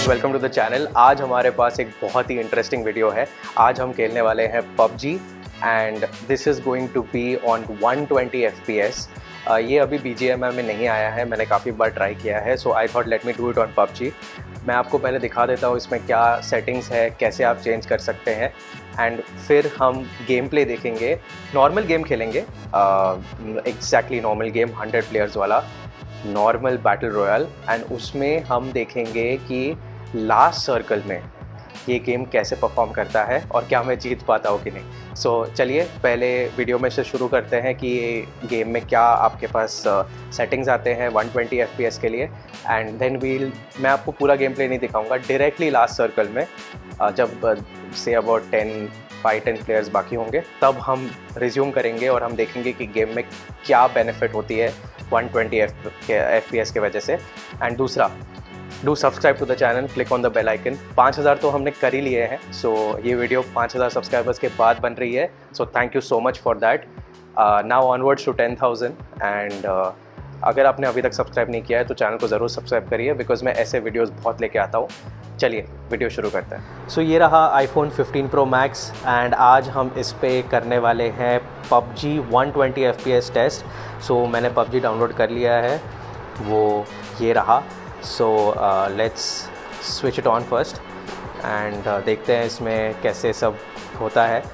Guys, welcome to the channel. आज हमारे पास एक बहुत ही इंटरेस्टिंग वीडियो है। आज हम खेलने वाले हैं PUBG and this is going to be on 120 FPS। ये अभी BGMI में नहीं आया है, मैंने काफ़ी बार ट्राई किया है, so I thought let me do it on PUBG। मैं आपको पहले दिखा देता हूँ इसमें क्या सेटिंग्स है, कैसे आप चेंज कर सकते हैं एंड फिर हम गेम प्ले देखेंगे। नॉर्मल गेम खेलेंगे, एग्जैक्टली नॉर्मल गेम, 100 प्लेयर्स वाला नॉर्मल बैटल रॉयल, एंड उसमें हम देखेंगे कि लास्ट सर्कल में ये गेम कैसे परफॉर्म करता है और क्या मैं जीत पाता हूँ कि नहीं। सो चलिए पहले वीडियो में से शुरू करते हैं कि ये गेम में क्या आपके पास सेटिंग्स आते हैं 120 FPS के लिए, एंड देन मैं आपको पूरा गेम प्ले नहीं दिखाऊंगा, डायरेक्टली लास्ट सर्कल में जब से अबाउट 5-10 प्लेयर्स बाकी होंगे तब हम रिज्यूम करेंगे और हम देखेंगे कि गेम में क्या बेनिफिट होती है 120 FPS के वजह से। एंड दूसरा, do subscribe to the channel, click on the bell icon. 5000 तो हमने कर ही लिए हैं, सो ये वीडियो 5000 सब्सक्राइबर्स के बाद बन रही है, so thank you so much for that. Now onwards to 10,000 and अगर आपने अभी तक सब्सक्राइब नहीं किया है तो चैनल को ज़रूर सब्सक्राइब करिए, बिकॉज मैं ऐसे वीडियोस बहुत लेके आता हूँ। चलिए वीडियो शुरू करते हैं। सो ये रहा iPhone 15 Pro Max एंड आज हम इस पे करने वाले हैं PUBG 120 FPS टेस्ट। सो मैंने PUBG डाउनलोड कर लिया है, वो ये रहा। So let's switch it on first and देखते हैं इसमें कैसे सब होता है।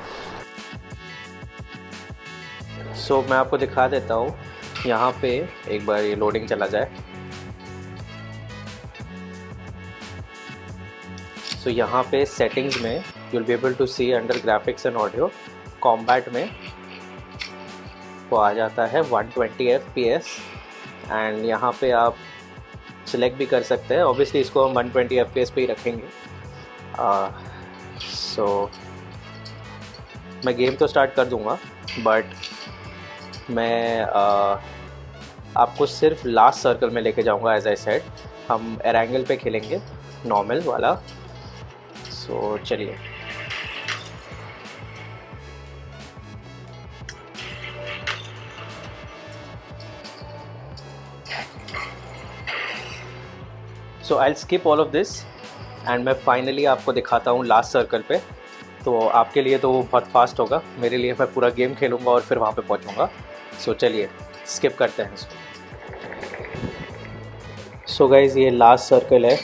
सो मैं आपको दिखा देता हूँ, यहाँ पे एक बार ये लोडिंग चला जाए। सो यहाँ पे सेटिंग्स में you'll be able to see under graphics and audio, combat में वो आ जाता है 120 FPS एंड यहाँ पे आप सिलेक्ट भी कर सकते हैं। ऑब्वियसली इसको हम 120 FPS पे ही रखेंगे। सो मैं गेम तो स्टार्ट कर दूँगा, बट मैं आपको सिर्फ लास्ट सर्कल में लेके जाऊँगा। एज आई सेड, हम एरेंगल पे खेलेंगे, नॉर्मल वाला। सो चलिए so I skip all of this and मैं फाइनली आपको दिखाता हूँ लास्ट सर्कल पे। तो आपके लिए तो बहुत फास्ट होगा, मेरे लिए मैं पूरा गेम खेलूँगा और फिर वहाँ पे पहुँचूँगा। सो चलिए स्किप करते हैं इसको। सो गाइज़, ये लास्ट सर्कल है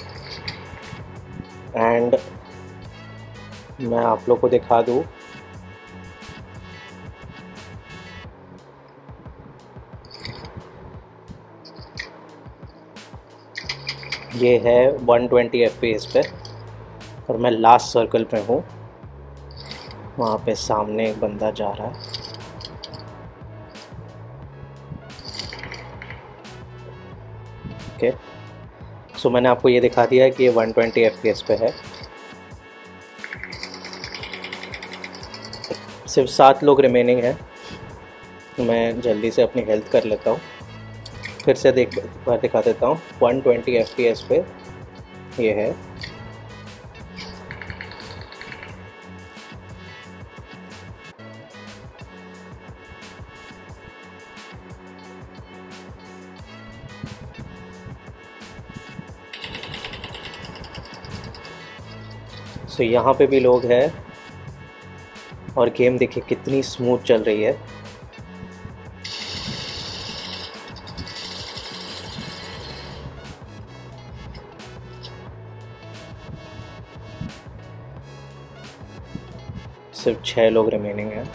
एंड मैं आप लोग को दिखा दूँ। ये है 120 FPS पे और मैं लास्ट सर्कल पे हूँ। वहाँ पे सामने एक बंदा जा रहा है। ओके, सो मैंने आपको ये दिखा दिया है कि ये 120 FPS पे है। सिर्फ 7 लोग रिमेनिंग हैं। मैं जल्दी से अपनी हेल्थ कर लेता हूँ, फिर से दिखा देता हूँ। 120 FPS पे ये है। सो यहाँ पे भी लोग हैं और गेम देखिए कितनी स्मूथ चल रही है। सिर्फ 6 लोग रिमेनिंग हैं।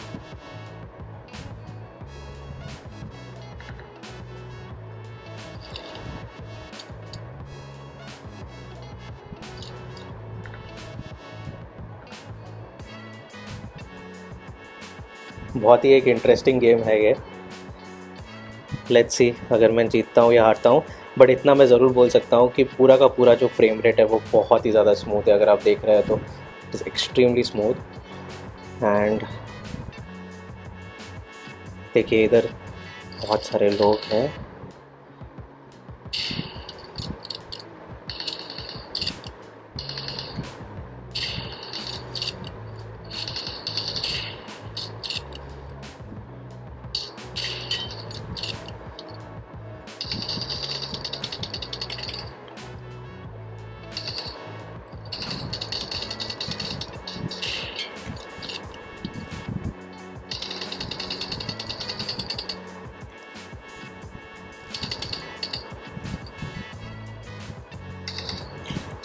बहुत ही एक इंटरेस्टिंग गेम है ये। लेट्स सी अगर मैं जीतता हूँ या हारता हूँ, बट इतना मैं ज़रूर बोल सकता हूँ कि पूरा का पूरा जो फ्रेम रेट है वो बहुत ही ज़्यादा स्मूथ है। अगर आप देख रहे हैं तो it is extremely smooth. And देखिए इधर बहुत सारे लोग हैं।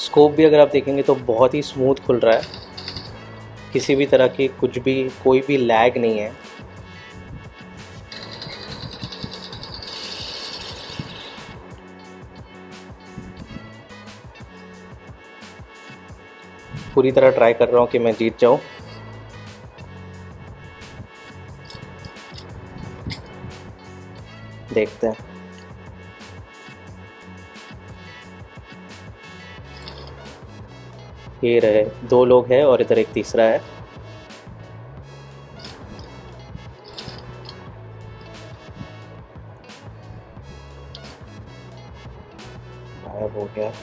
स्कोप भी अगर आप देखेंगे तो बहुत ही स्मूथ खुल रहा है, किसी भी तरह की कुछ भी कोई भी लैग नहीं है। पूरी तरह ट्राई कर रहा हूँ कि मैं जीत जाऊँ। देखते हैं। ये रहे, 2 लोग हैं और इधर एक तीसरा है। गायब हो गया।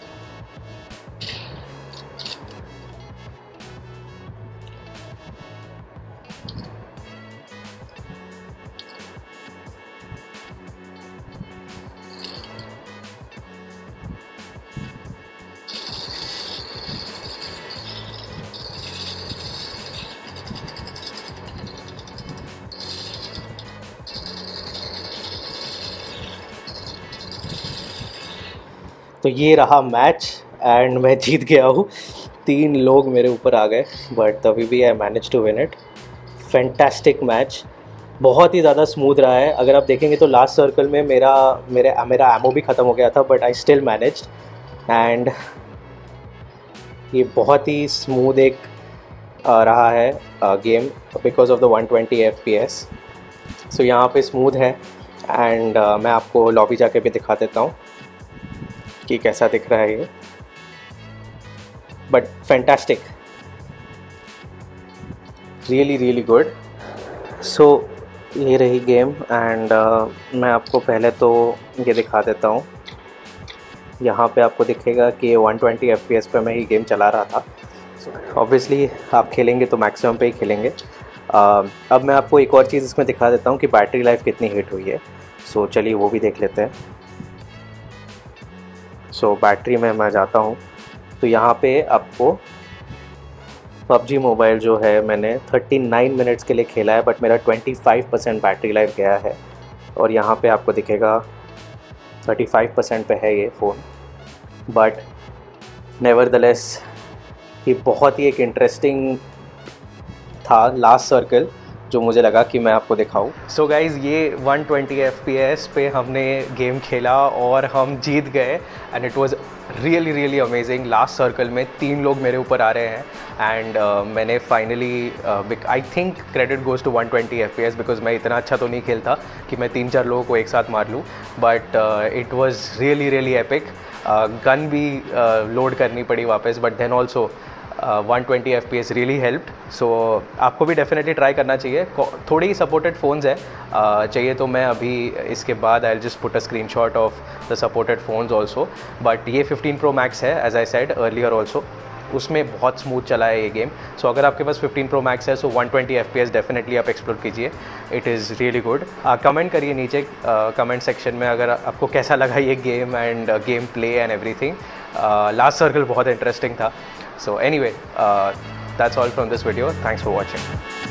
तो ये रहा मैच एंड मैं जीत गया हूँ। 3 लोग मेरे ऊपर आ गए बट तभी भी I manage to win it. Fantastic match, बहुत ही ज़्यादा स्मूथ रहा है। अगर आप देखेंगे तो लास्ट सर्कल में मेरा एमो भी ख़त्म हो गया था but I still managed and ये बहुत ही स्मूथ एक रहा है game because of the 120 FPS। So यहाँ पे स्मूथ है एंड मैं आपको लॉबी जाके भी दिखा देता हूँ कि कैसा दिख रहा है ये, but fantastic, really good. So ये रही गेम एंड मैं आपको पहले तो ये दिखा देता हूँ। यहाँ पे आपको दिखेगा कि 120 FPS पे मैं ये गेम चला रहा था। ऑब्वियसली आप खेलेंगे तो मैक्सिमम पे ही खेलेंगे। अब मैं आपको एक और चीज़ इसमें दिखा देता हूँ कि बैटरी लाइफ कितनी हिट हुई है। सो चलिए वो भी देख लेते हैं। सो बैटरी में मैं जाता हूँ तो यहाँ पे आपको PUBG मोबाइल जो है मैंने 39 मिनट्स के लिए खेला है बट मेरा 25% बैटरी लाइफ गया है और यहाँ पे आपको दिखेगा 35% पे है ये फ़ोन। बट नेवरदलेस ये बहुत ही एक इंटरेस्टिंग था लास्ट सर्कल जो मुझे लगा कि मैं आपको दिखाऊं। सो गाइज़ ये 120 FPS पे हमने गेम खेला और हम जीत गए and it was really amazing. Last circle में 3 लोग मेरे ऊपर आ रहे हैं एंड मैंने finally I think credit goes to 120 FPS because मैं इतना अच्छा तो नहीं खेलता कि मैं 3-4 लोगों को एक साथ मार लूँ, but it was really epic. Gun भी लोड करनी पड़ी वापस but then also 120 FPS really helped. So आपको भी डेफिनेटली ट्राई करना चाहिए। थोड़ी ही सपोर्टेड फ़ोन्स है, चाहिए तो मैं अभी इसके बाद I just put a screenshot of the supported phones also. But ये 15 Pro Max है as I said earlier also, उसमें बहुत स्मूथ चला है ये गेम। सो अगर आपके पास 15 Pro Max है सो 120 FPS डेफिनेटली आप एक्सप्लोर कीजिए, it is really good. Comment करिए नीचे कमेंट सेक्शन में अगर आपको कैसा लगा ये game and game play and everything. Last circle बहुत इंटरेस्टिंग था। So anyway, that's all from this video. Thanks for watching.